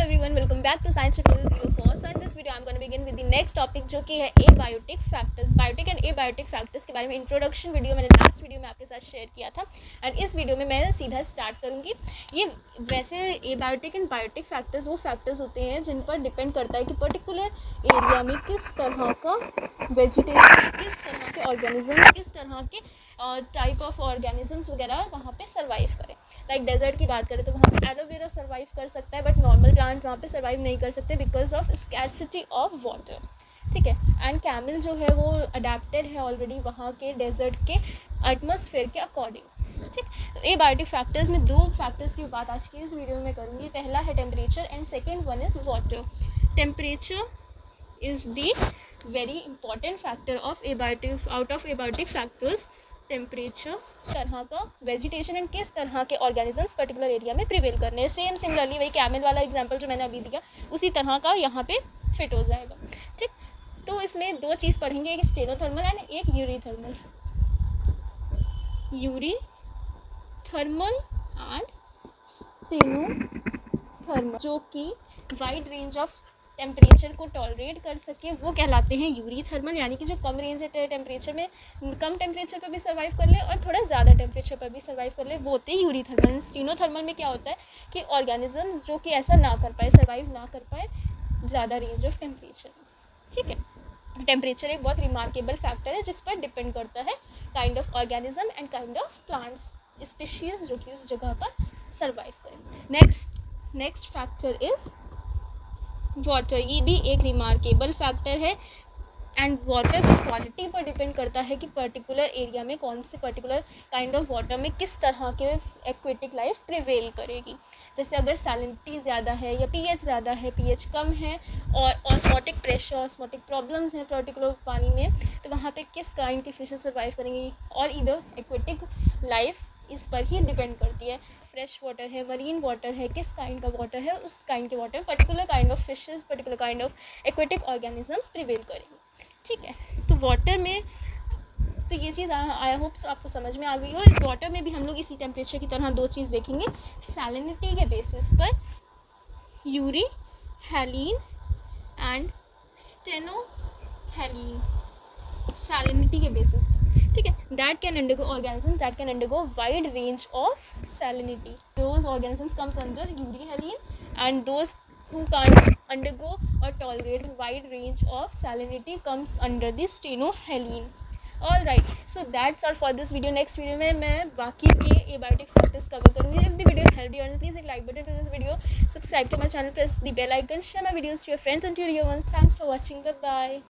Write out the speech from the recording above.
everyone, welcome back to Science Tutorial 04. So in this video I'm going to begin with the next topic जो कि है abiotic factors. Biotic and abiotic factors के बारे में introduction video मैंने last video में आपके साथ शेयर किया था एंड इस वीडियो में मैं सीधा स्टार्ट करूँगी। ये वैसे एबायोटिक एंड बायोटिक फैक्टर्स वो फैक्टर्स होते हैं जिन पर डिपेंड करता है कि पर्टिकुलर एरिया में किस तरह का वेजिटेशन, किस तरह के ऑर्गेनिज्म, किस तरह के टाइप ऑफ ऑर्गेनिजम्स वगैरह वहाँ पे सर्वाइव करें। लाइक डेजर्ट की बात करें तो वहाँ पे एलोवेरा सर्वाइव कर सकता है, बट नॉर्मल प्लांट्स वहाँ पे सर्वाइव नहीं कर सकते because of scarcity of water. ठीक है, एंड कैमल जो है वो अडेप्टेड है ऑलरेडी वहाँ के डेजर्ट के एटमॉस्फेयर के अकॉर्डिंग। ठीक, तो एबायोटिक फैक्टर्स में दो फैक्टर्स की बात आज की इस वीडियो में करूँगी। पहला है temperature and second one is water. Temperature is the very important factor of abiotic out of abiotic factors. Temperature तरह का वेजिटेशन एंड किस तरह के ऑर्गेनिजम्स पर्टिकुलर एरिया में प्रिवेल करने हैं। सेम सिमिलरली वही कैमल वाला एग्जांपल जो मैंने अभी दिया उसी तरह का यहाँ पे फिट हो जाएगा। ठीक, तो इसमें दो चीज़ पढ़ेंगे, एक स्टेनोथर्मल एंड एक यूरीथर्मल। यूरीथर्मल एंड स्टेनोथर्मल जो कि वाइड रेंज ऑफ टेम्परेचर को टॉलरेट कर सके वो कहलाते हैं यूरीथर्मल, यानी कि जो कम रेंज टेम्परेचर में कम टेम्परेचर पर भी सर्वाइव कर ले और थोड़ा ज़्यादा टेम्परेचर पर भी सर्वाइव कर ले वो होते हैं यूरीथर्मल। स्टेनोथर्मल में क्या होता है कि ऑर्गेनिजम्स जो कि ऐसा ना कर पाए, सर्वाइव ना कर पाए ज़्यादा रेंज ऑफ टेम्परेचर। ठीक है, टेम्परेचर एक बहुत रिमार्केबल फैक्टर है जिस पर डिपेंड करता है kind of organism and kind of plants species जो कि उस जगह पर सर्वाइव करें। Next factor is water. ये भी एक रिमार्केबल फैक्टर है एंड वाटर की क्वालिटी पर डिपेंड करता है कि पर्टिकुलर एरिया में कौन से पर्टिकुलर काइंड ऑफ वाटर में किस तरह के एक्वेटिक लाइफ प्रिवेल करेगी। जैसे अगर सैलिनिटी ज़्यादा है या पीएच ज़्यादा है, पीएच कम है और ऑस्मोटिक प्रेशर, ऑस्मोटिक प्रॉब्लम्स हैं पर्टिकुलर पानी में, तो वहाँ पे किस काइंड की फिशेस सर्वाइव करेंगी और इधर एक्वेटिक लाइफ इस पर ही डिपेंड करती है। फ्रेश वाटर है, मरीन वाटर है, किस काइंड का वाटर है, उस काइंड के water particular kind of fishes, particular kind of aquatic organisms prevail करेंगे। ठीक है, तो वाटर में तो ये चीज़ आई होप आपको समझ में आ गई हो। इस वाटर में भी हम लोग इसी टेम्परेचर की तरह दो चीज़ देखेंगे सैलिनिटी के बेसिस पर, euryhaline and stenohaline, salinity के बेसिस पर। ठीक है, that can undergo organisms that can undergo wide range of salinity. Those organisms comes under euryhaline and those who can't undergo or tolerate wide range of salinity comes under the stenohaline. All right, so that's all for this video. Next video में मैं बाकी के abiotic factors cover करूँगी। If the video helped you, please hit like button to this video, subscribe to my channel, press the bell icon, share my videos to your friends and to your ones. Thanks for watching. Bye bye.